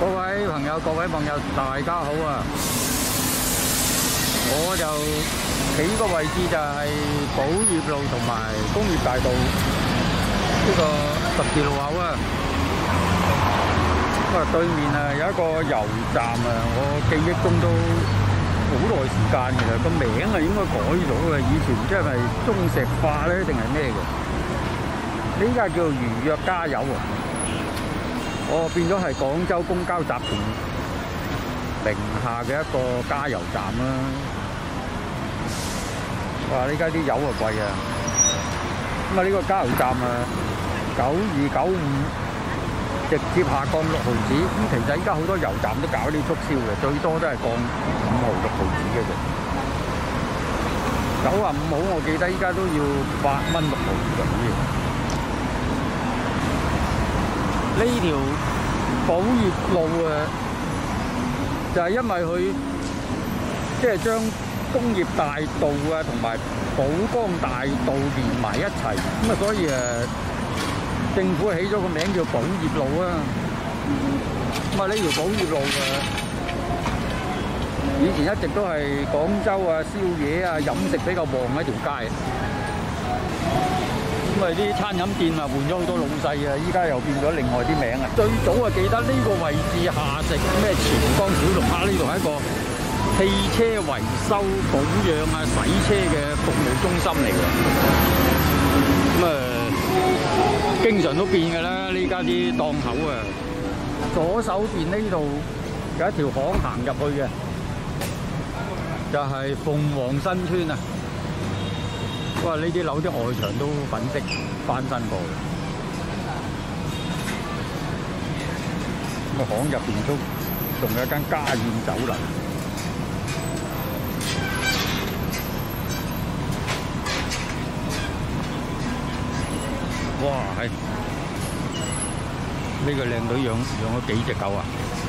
各位朋友、各位網友，大家好啊！我就企個位置就係寶業路同埋工業大道呢個十字路口啊。咁啊，對面啊有一個油站啊，我記憶中都好耐時間嘅啦，個名啊應該改咗嘅，以前唔知係咪中石化咧定係咩嘅？呢家叫如約加油啊！我變咗係廣州公交集團名下嘅一個加油站啦。哇！呢家啲油啊貴啊！咁啊呢個加油站啊9295直接下降6毫子。咁其實依家好多油站都搞啲促銷嘅，最多都係降5毫6毫子嘅啫。95毫我記得依家都要8蚊6毫子。呢條寶業路啊，就係因為佢即係將工業大道啊同埋寶崗大道連埋一齊，咁啊所以政府起咗個名叫寶業路啊。咁啊呢條寶業路以前一直都係廣州啊宵夜啊飲食比較旺一條街。咁啊啲餐飲店啊換咗好多老細啊，依家又變咗另外啲名啊。最早啊記得呢個位置下食咩錢江小龍蝦，呢度係一個汽車維修保養啊洗車嘅服務中心嚟嘅。咁經常都變嘅啦，呢家啲檔口啊。左手邊呢度有一條巷行入去嘅，就係鳳凰新村啊。哇！呢啲樓啲外牆都粉飾翻新過嘅，咁啊巷入邊都仲有一間家宴酒樓。哇！係呢個靚女養咗幾隻狗啊！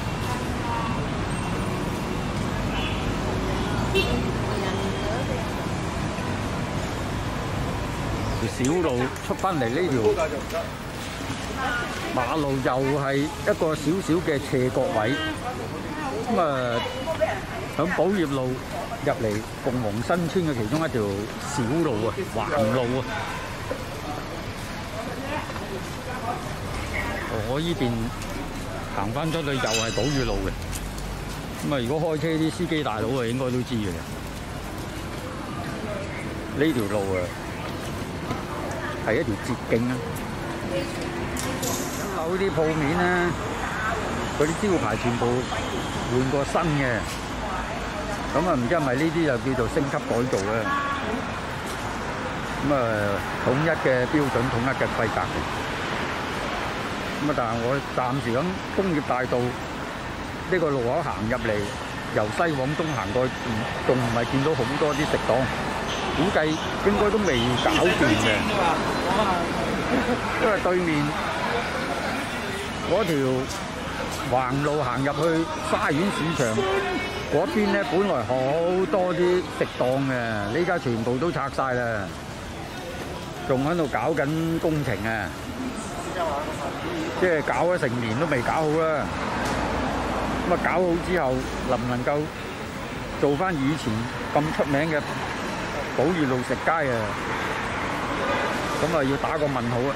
小路出翻嚟呢條馬路又係一個少少嘅斜角位，咁啊響寶業路入嚟鳳凰新村嘅其中一條小路啊，橫路啊。我依邊行翻出去又係寶業路嘅，咁啊如果開車啲司機大佬啊應該都知嘅。呢條路啊係一條捷徑啊！樓啲鋪面咧，嗰啲招牌全部換過新嘅，咁啊唔知係咪呢啲就叫做升級改造啊？咁啊統一嘅標準、統一嘅規格嘅。咁啊，但係我暫時響工業大道呢個路口行入嚟，由西往東行過去，仲唔係見到好多啲食檔。估計應該都未搞掂嘅，因為對面嗰條橫路行入去花園市場嗰邊咧，本來好多啲食檔嘅，呢家全部都拆晒啦，仲喺度搞緊工程啊！即係搞咗成年都未搞好啦。咁啊，搞好之後，能唔能夠做翻以前咁出名嘅寶業路食街啊，咁啊要打個問號啊！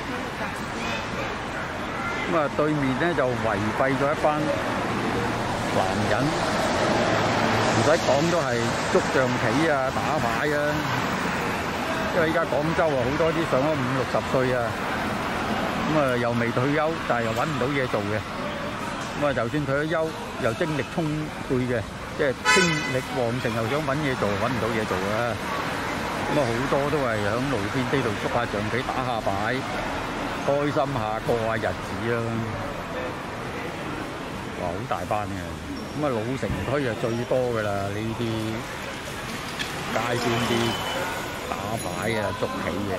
咁啊對面咧就圍蔽咗一班男人，唔使講都係捉象棋啊、打牌啊。因為依家廣州啊好多啲上咗50、60歲啊，咁啊又未退休，但係又揾唔到嘢做嘅。咁啊就算退咗休，又精力充沛嘅，即係精力旺盛，又想揾嘢做，揾唔到嘢做啊！咁啊好多都係喺路邊呢度捉下象棋、打下牌，開心下過下日子啦。哇！好大班嘅，咁啊老城區就最多㗎啦，呢啲街邊啲打牌啊、捉棋嘅。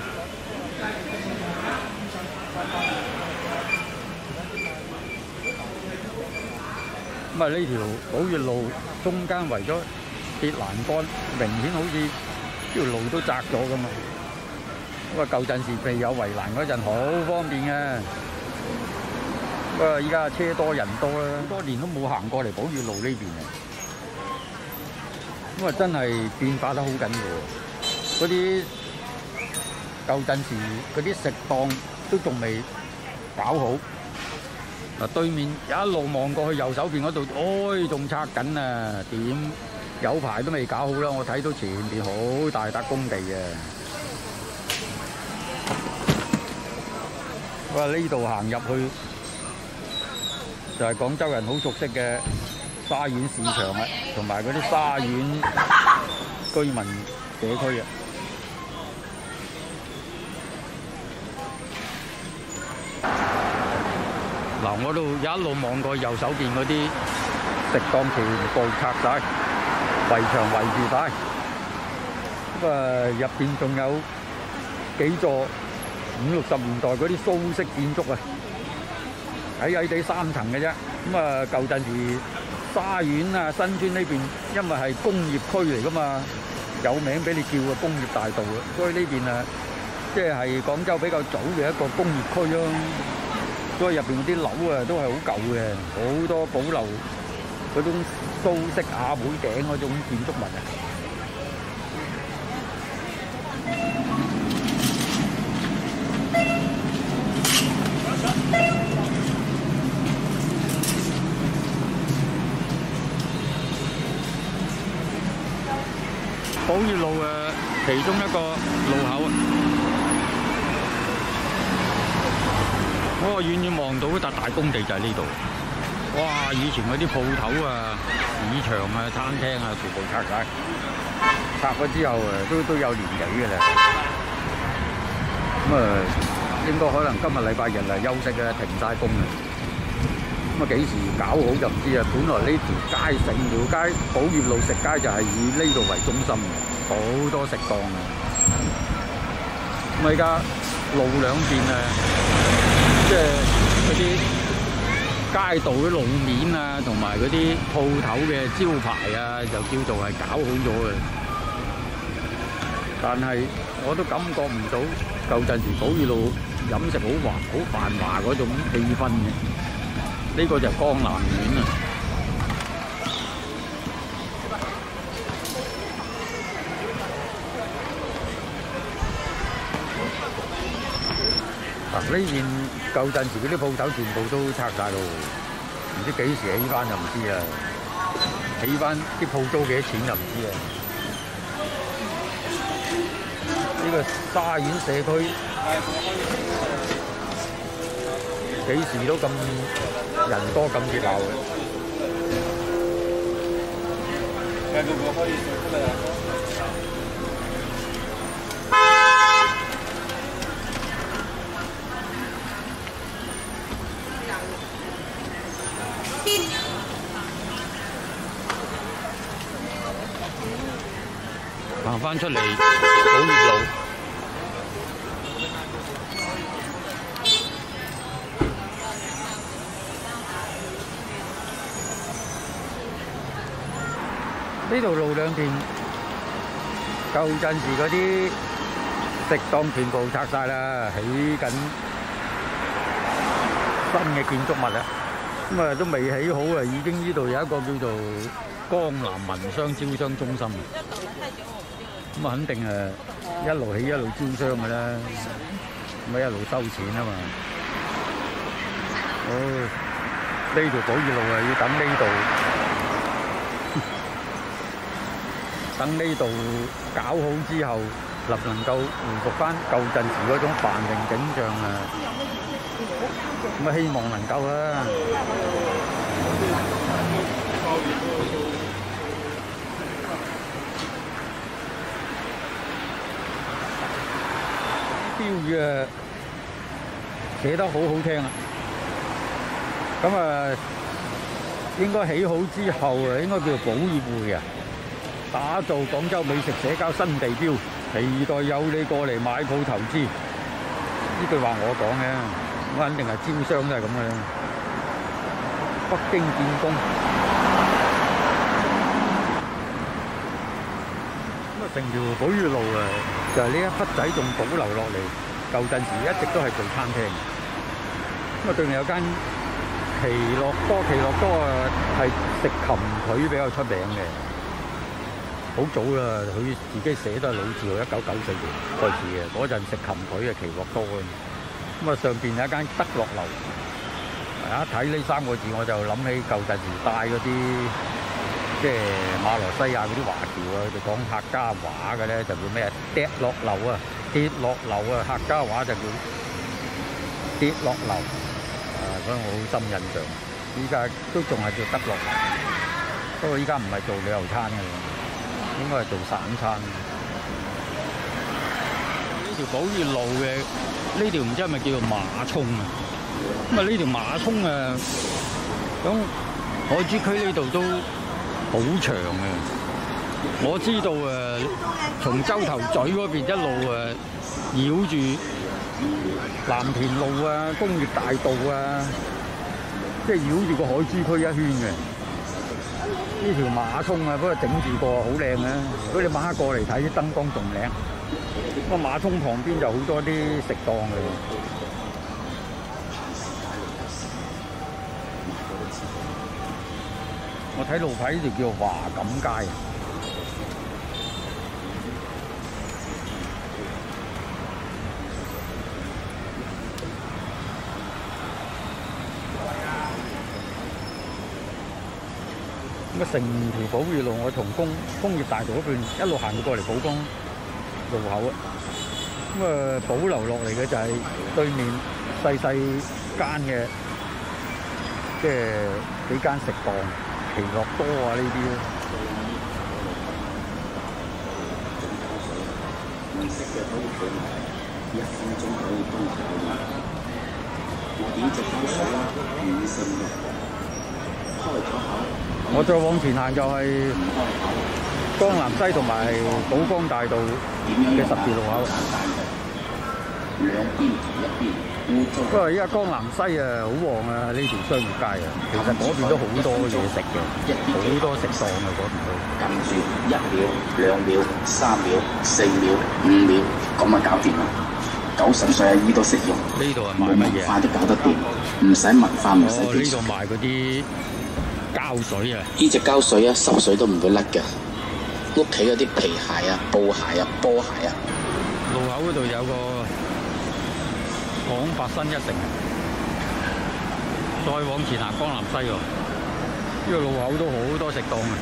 咁啊呢條寶業路中間圍咗鐵欄杆，明顯好似條路都窄咗㗎嘛。咁啊舊陣時未有圍欄嗰陣好方便嘅。 不過依家車多人多啦，好多年都冇行過嚟寶月路呢邊啊。咁啊，真係變化得好緊要。嗰啲舊陣時嗰啲食檔都仲未搞好。嗱，對面一路望過去右手邊嗰度，仲拆緊啊！點有排都未搞好啦！我睇到前邊好大笪工地啊！哇！呢度行入去就係廣州人好熟悉嘅沙縣市場啦，同埋嗰啲沙縣居民社區啊！嗱，我都一路望過右手邊嗰啲食檔全部拆晒，圍牆圍住晒。咁啊，入邊仲有幾座50、60年代嗰啲蘇式建築啊，矮矮地3層嘅啫。咁啊，舊陣時沙縣啊、新村呢邊，因為係工業區嚟噶嘛，有名俾你叫嘅工業大道啊，所以呢邊啊，即係廣州比較早嘅一個工業區咯。所以入邊嗰啲樓啊都係好舊嘅，好多保留嗰種蘇式亞妹頂嗰種建築物啊。寶月路嘅其中一個路口啊。我遠遠望到嗰笪大工地就喺呢度，哇！以前嗰啲鋪頭啊、市場啊、餐廳啊，全部拆晒，拆咗之後都有年紀嘅啦。咁應該可能今日禮拜日啊休息啊，停晒工啊。咁幾時搞好就唔知啊。本來呢條街成條街寶業路食街就係以呢度為中心嘅，好多食檔啊。咁而家路兩邊啊，即係嗰啲街道嘅路面啊，同埋嗰啲鋪頭嘅招牌啊，就叫做係搞好咗嘅。但係我都感覺唔到舊陣時寶月路飲食好繁華嗰種氣氛嘅。呢個就係江南苑啊！嗱，呢邊舊陣時嗰啲鋪頭全部都拆晒咯，唔知幾時起翻就唔知啊！起翻啲鋪租幾多錢就唔知啊！呢個沙縣社區幾時都咁人多咁熱鬧嘅。行返出嚟寶月路，呢條路兩邊舊陣時嗰啲食檔全部拆晒啦，起緊新嘅建築物啦。咁啊都未起好啊，已經呢度有一個叫做江南民商招商中心。咁啊肯定一路起一路招商㗎啦，咁啊一路收錢啊嘛。呢條寶月路啊要等呢度。等呢度搞好之後，能夠回復翻舊陣時嗰種繁榮景象啊！咁啊，希望能夠啦。標語啊，寫得好好聽啊！咁啊，應該起好之後啊，應該叫做寶業匯啊！打造廣州美食社交新地標，期待有你過嚟買鋪投資。呢句話我講嘅，我肯定係招商都係咁嘅。北京建工，咁啊成條寶月路啊，就係呢一忽仔仲保留落嚟，舊陣時一直都係做餐廳。咁啊對面有間奇樂多啊，係食蠄蟝比較出名嘅。好早啦，佢自己寫都係老字號，1994年開始嘅。嗰陣食蠄蟝啊，奇樂多嘅。咁啊，上邊有一間德樂樓。一睇呢3個字，我就諗起舊陣時帶嗰啲，即係馬來西亞嗰啲華僑啊，佢哋講客家話嘅咧，就叫咩啊？跌落樓啊，跌落樓啊，客家話就叫跌落樓。所以我好深印象。依家都仲係叫德樂樓，不過依家唔係做旅遊餐嘅，應該係做散餐。呢條寶月路嘅呢條唔知係咪叫做馬涌啊？咁啊呢條馬涌啊，咁海珠區呢度都好長嘅。我知道從洲頭咀嗰邊一路繞住藍田路啊、工業大道啊，即係繞住個海珠區一圈嘅。呢條馬涌啊，不過整住個好靚嘅。如果你晚黑過嚟睇，燈光仲靚。個馬涌旁邊就好多啲食檔嘅。我睇路牌呢條叫華錦街。咁啊，成條寶月路，我從工業大道嗰邊一路行到過嚟寶崗路口啊。咁啊，保留落嚟嘅就係對面細間嘅，即係幾間食檔。奇樂多啊呢啲咯，我再往前行就係江南西同埋寶崗大道嘅十字路口。不過依家江南西啊好旺啊，呢條商業街啊，其實嗰邊都好多嘢食嘅，好多食檔啊嗰邊都。撳住1秒、2秒、3秒、4秒、5秒，咁啊搞掂啦！90歲阿姨都識用。呢度係賣乜嘢？快都搞得掂，唔使文化，唔使技術。呢度賣嗰啲膠水啊！呢隻膠水啊，10歲都唔會甩嘅。屋企嗰啲皮鞋啊、布鞋啊、波鞋啊。路口嗰度有個廣發新一城，再往前行江南西喎，呢個路口都好多食檔啊！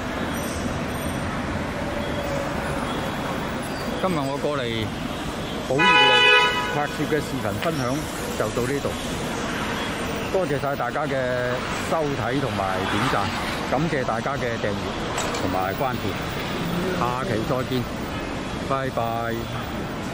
今日我過嚟寶月路拍攝嘅視頻分享就到呢度，多謝晒大家嘅收睇同埋點讚，感謝大家嘅訂閱同埋關注，下期再見，拜拜。